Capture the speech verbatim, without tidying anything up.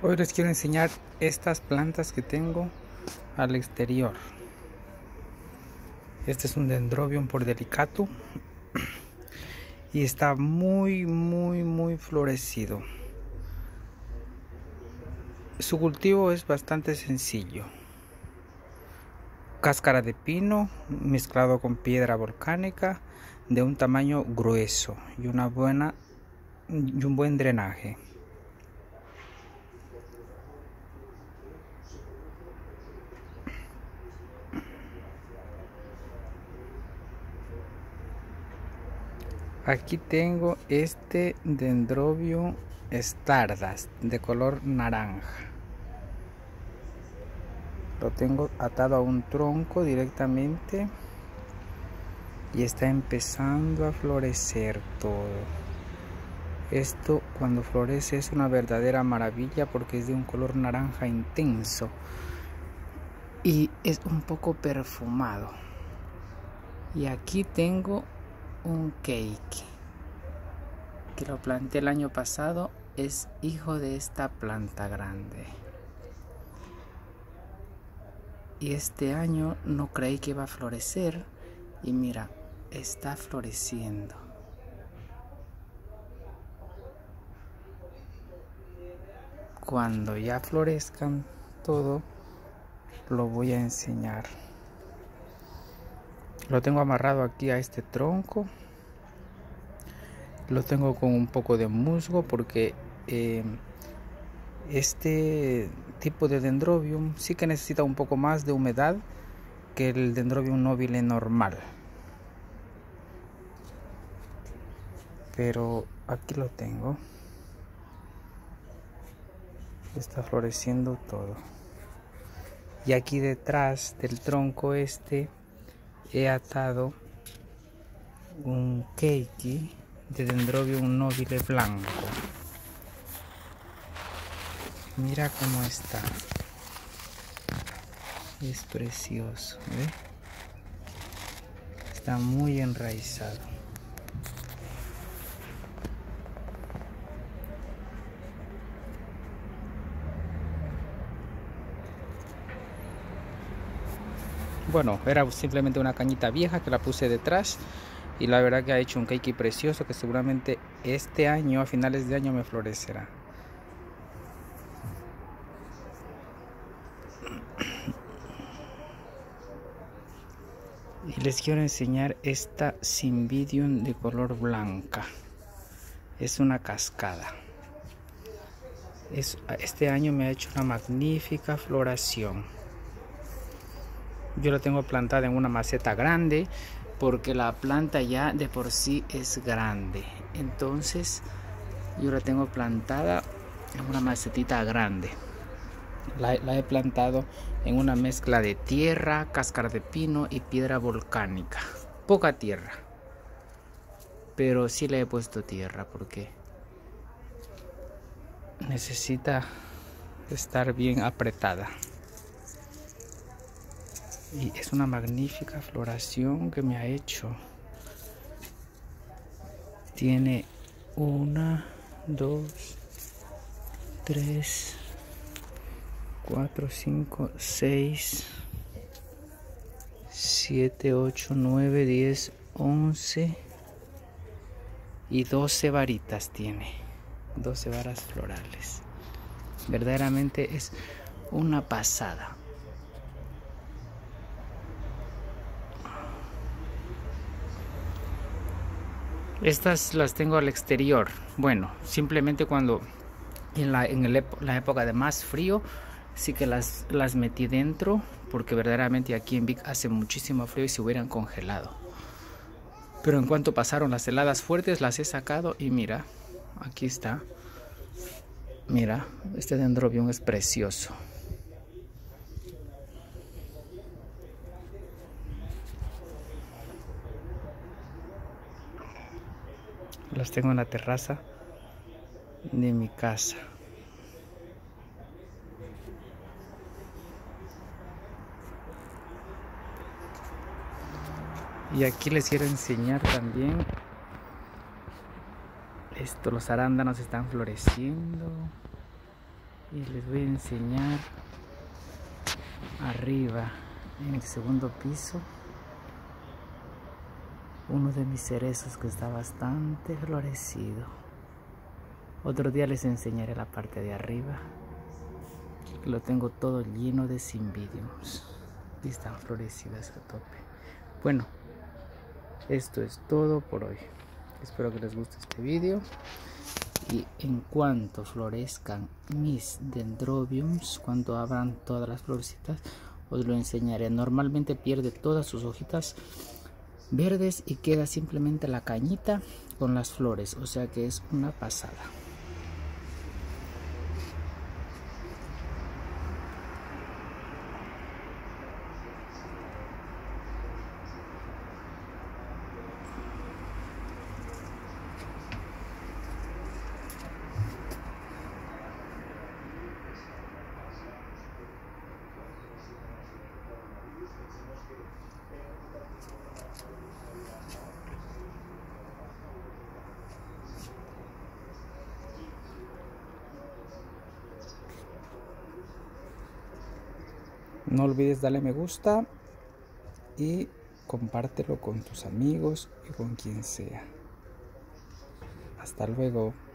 Hoy les quiero enseñar estas plantas que tengo al exterior. Este es un Dendrobium pordelicatum y está muy muy muy florecido. Su cultivo es bastante sencillo: cáscara de pino mezclado con piedra volcánica de un tamaño grueso y una buena y un buen drenaje. Aquí tengo este Dendrobium stardust de color naranja. Lo tengo atado a un tronco directamente y está empezando a florecer todo. Esto cuando florece es una verdadera maravilla porque es de un color naranja intenso y es un poco perfumado. Y aquí tengo un cake que lo planté el año pasado, es hijo de esta planta grande, y este año no creí que iba a florecer y mira, está floreciendo. Cuando ya florezcan todo lo voy a enseñar. Lo tengo amarrado aquí a este tronco. Lo tengo con un poco de musgo porque eh, este tipo de Dendrobium sí que necesita un poco más de humedad que el Dendrobium nobile normal. Pero aquí lo tengo. Está floreciendo todo. Y aquí detrás del tronco este he atado un keiki de Dendrobium nobile blanco. Mira cómo está. Es precioso, ¿ve? Está muy enraizado. Bueno, era simplemente una cañita vieja que la puse detrás y la verdad que ha hecho un keiki precioso que seguramente este año, a finales de año, me florecerá. Y les quiero enseñar esta Cymbidium de color blanca. Es una cascada. Es, este año me ha hecho una magnífica floración. Yo la tengo plantada en una maceta grande porque la planta ya de por sí es grande. Entonces yo la tengo plantada en una macetita grande. La, la he plantado en una mezcla de tierra, cáscara de pino y piedra volcánica. Poca tierra, pero sí le he puesto tierra porque necesita estar bien apretada. Y es una magnífica floración que me ha hecho. Tiene una, dos, tres, cuatro, cinco, seis, siete, ocho, nueve, diez, once y doce varitas tiene. doce varas florales. Verdaderamente es una pasada. Estas las tengo al exterior. Bueno, simplemente cuando en la, en el, la época de más frío sí que las, las metí dentro porque verdaderamente aquí en Vic hace muchísimo frío y se hubieran congelado. Pero en cuanto pasaron las heladas fuertes las he sacado y mira, aquí está. Mira, este Dendrobium es precioso. Las tengo en la terraza de mi casa. Y aquí les quiero enseñar también esto. Los arándanos están floreciendo. y les voy a enseñar arriba en el segundo piso uno de mis cerezos que está bastante florecido. Otro día les enseñaré la parte de arriba, que lo tengo todo lleno de cymbidiums y están florecidas a tope. Bueno, esto es todo por hoy. Espero que les guste este vídeo. Y en cuanto florezcan mis dendrobiums, cuando abran todas las florecitas, os lo enseñaré. Normalmente pierde todas sus hojitas verdes y queda simplemente la cañita con las flores, o sea que es una pasada. No olvides darle me gusta y compártelo con tus amigos y con quien sea. Hasta luego.